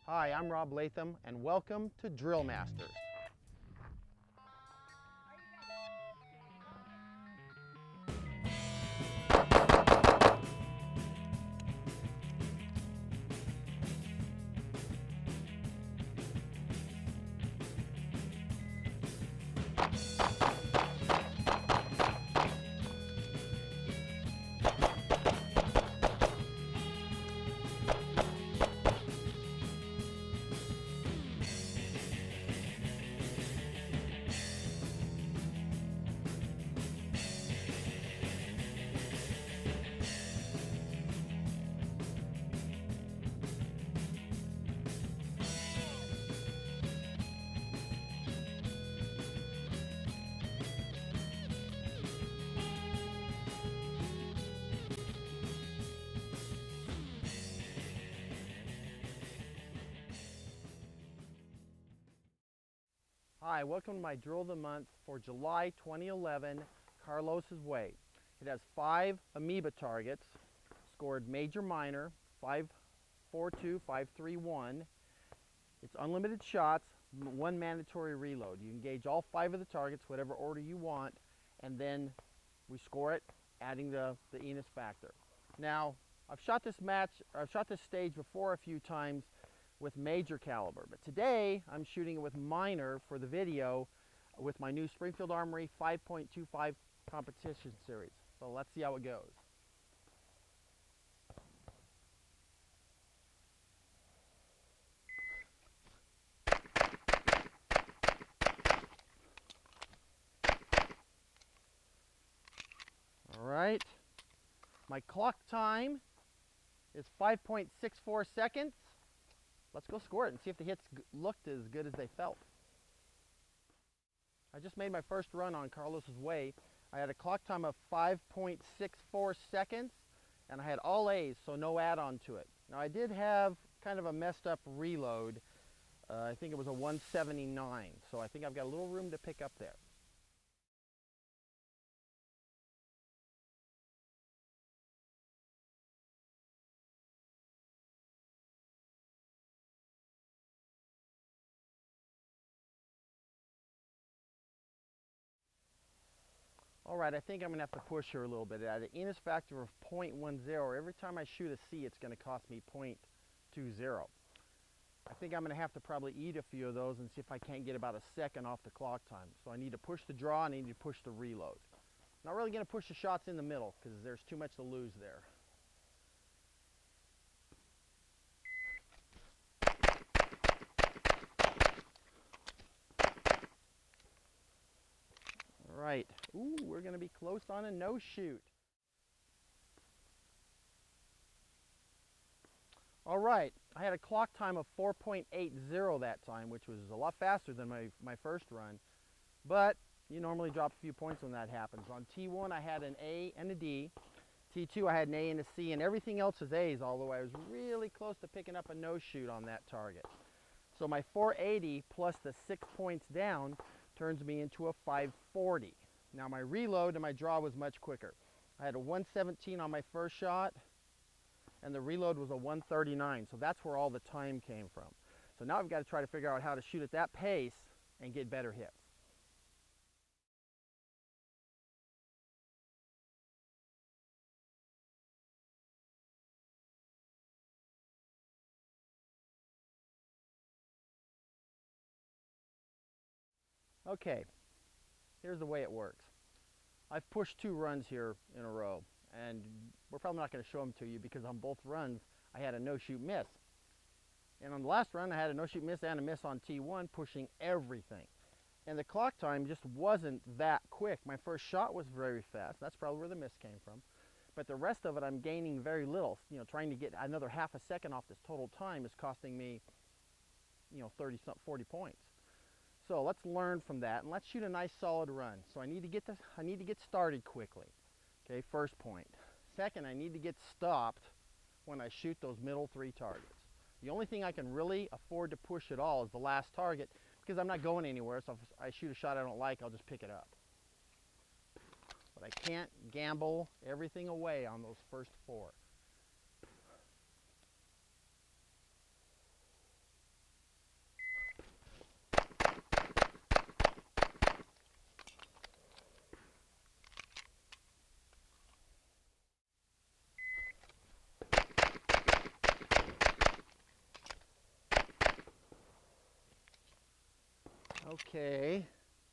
Hi, I'm Rob Leatham, and welcome to Drill Masters. Hi, welcome to my Drill of the Month for July 2011, Carlos's Way. It has 5 amoeba targets, scored major minor, 5.42, 5.31. It's unlimited shots, 1 mandatory reload. You engage all 5 of the targets, whatever order you want, and then we score it, adding the Enos factor. Now, I've shot this stage before a few times with major caliber, but today I'm shooting it with minor for the video with my new Springfield Armory 5.25 competition series. So let's see how it goes. All right, my clock time is 5.64 seconds. Let's go score it and see if the hits looked as good as they felt. I just made my first run on Carlos's Way. I had a clock time of 5.64 seconds, and I had all A's, so no add-on to it. Now I did have kind of a messed up reload. I think it was a 179, so I think I've got a little room to pick up there. All right, I think I'm going to have to push her a little bit. At an Enos factor of 0.10, every time I shoot a C, it's going to cost me 0.20. I think I'm going to have to probably eat a few of those and see if I can't get about a second off the clock time. So I need to push the draw and I need to push the reload. Not really going to push the shots in the middle because there's too much to lose there. All right, ooh, we're going to be close on a no shoot. All right, I had a clock time of 4.80 that time, which was a lot faster than my first run, but you normally drop a few points when that happens. On T1, I had an A and a D. T2, I had an A and a C, and everything else is A's, although I was really close to picking up a no shoot on that target. So my 480 plus the 6 points down turns me into a 540. Now my reload and my draw was much quicker. I had a 117 on my first shot, and the reload was a 139, so that's where all the time came from. So now I've got to try to figure out how to shoot at that pace and get better hits. Okay, here's the way it works. I've pushed 2 runs here in a row, and we're probably not going to show them to you because on both runs I had a no-shoot miss. And on the last run I had a no-shoot miss and a miss on T1, pushing everything. And the clock time just wasn't that quick. My first shot was very fast. That's probably where the miss came from. But the rest of it I'm gaining very little. You know, trying to get another half a second off this total time is costing me, 40 points. So let's learn from that and let's shoot a nice solid run. So I need to get started quickly. Okay, first point. Second, I need to get stopped when I shoot those middle 3 targets. The only thing I can really afford to push at all is the last target because I'm not going anywhere, so if I shoot a shot I don't like, I'll just pick it up. But I can't gamble everything away on those first 4. Okay.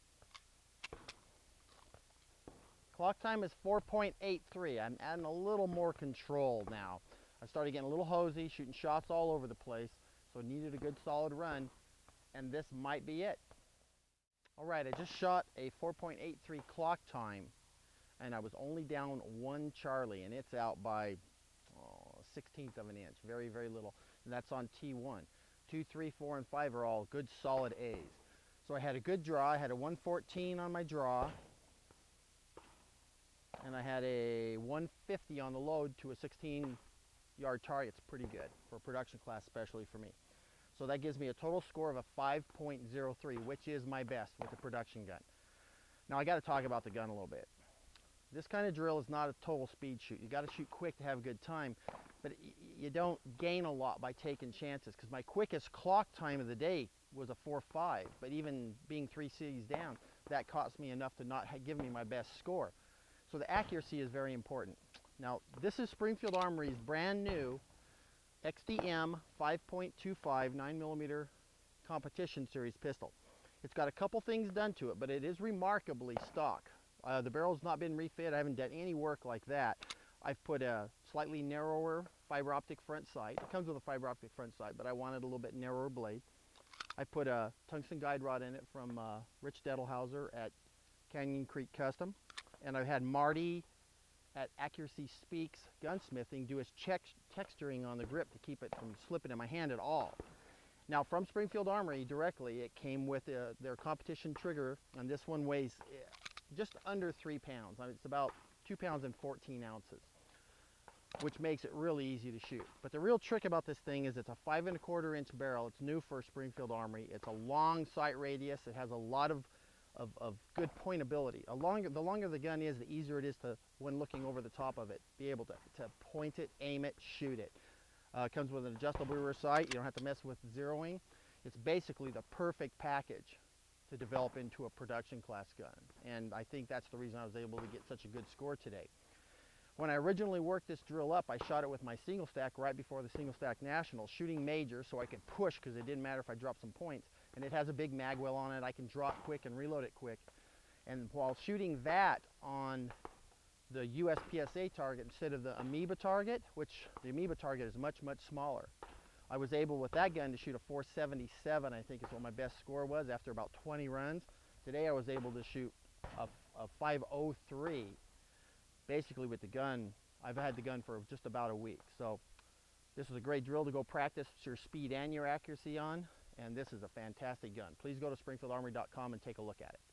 Clock time is 4.83. I'm adding a little more control now. I started getting a little hosey, shooting shots all over the place, so I needed a good solid run, and this might be it. All right, I just shot a 4.83 clock time, and I was only down 1 Charlie, and it's out by 1/16 of an inch, very, very little, and that's on T1. 2, 3, 4, and 5 are all good solid A's. So I had a good draw. I had a 114 on my draw, and I had a 150 on the load to a 16-yard target. It's pretty good for a production class, especially for me. So that gives me a total score of a 5.03, which is my best with the production gun. Now I got to talk about the gun a little bit. This kind of drill is not a total speed shoot. You got to shoot quick to have a good time, but you don't gain a lot by taking chances, because my quickest clock time of the day was a 4.5, but even being 3 Cs down, that cost me enough to not give me my best score. So the accuracy is very important. Now, this is Springfield Armory's brand new XDM 5.25 9mm competition series pistol. It's got a couple things done to it, but it is remarkably stock. The barrel's not been refit. I haven't done any work like that. I've put a slightly narrower fiber optic front sight. It comes with a fiber optic front sight, but I wanted a little bit narrower blade. I put a tungsten guide rod in it from Rich Dettelhauser at Canyon Creek Custom. And I've had Marty at Accuracy Speaks Gunsmithing do his texturing on the grip to keep it from slipping in my hand at all. Now, from Springfield Armory directly, it came with their competition trigger, and this one weighs just under 3 pounds. I mean, it's about 2 pounds and 14 ounces, which makes it really easy to shoot. But the real trick about this thing is it's a 5 1/4 inch barrel. It's new for Springfield Armory. It's a long sight radius. It has a lot of good pointability. The longer the gun is, the easier it is to, when looking over the top of it, be able to point it, aim it, shoot it. It comes with an adjustable rear sight. You don't have to mess with zeroing. It's basically the perfect package to develop into a production class gun. And I think that's the reason I was able to get such a good score today. When I originally worked this drill up, I shot it with my single stack right before the single stack national, shooting major so I could push, because it didn't matter if I dropped some points. And it has a big mag well on it. I can draw it quick and reload it quick. And while shooting that on the USPSA target instead of the Amoeba target, which the Amoeba target is much, much smaller, I was able with that gun to shoot a 477, I think is what my best score was after about 20 runs. Today I was able to shoot a 503. Basically with the gun, I've had the gun for just about a week. So this was a great drill to go practice your speed and your accuracy on, and this is a fantastic gun. Please go to springfieldarmory.com and take a look at it.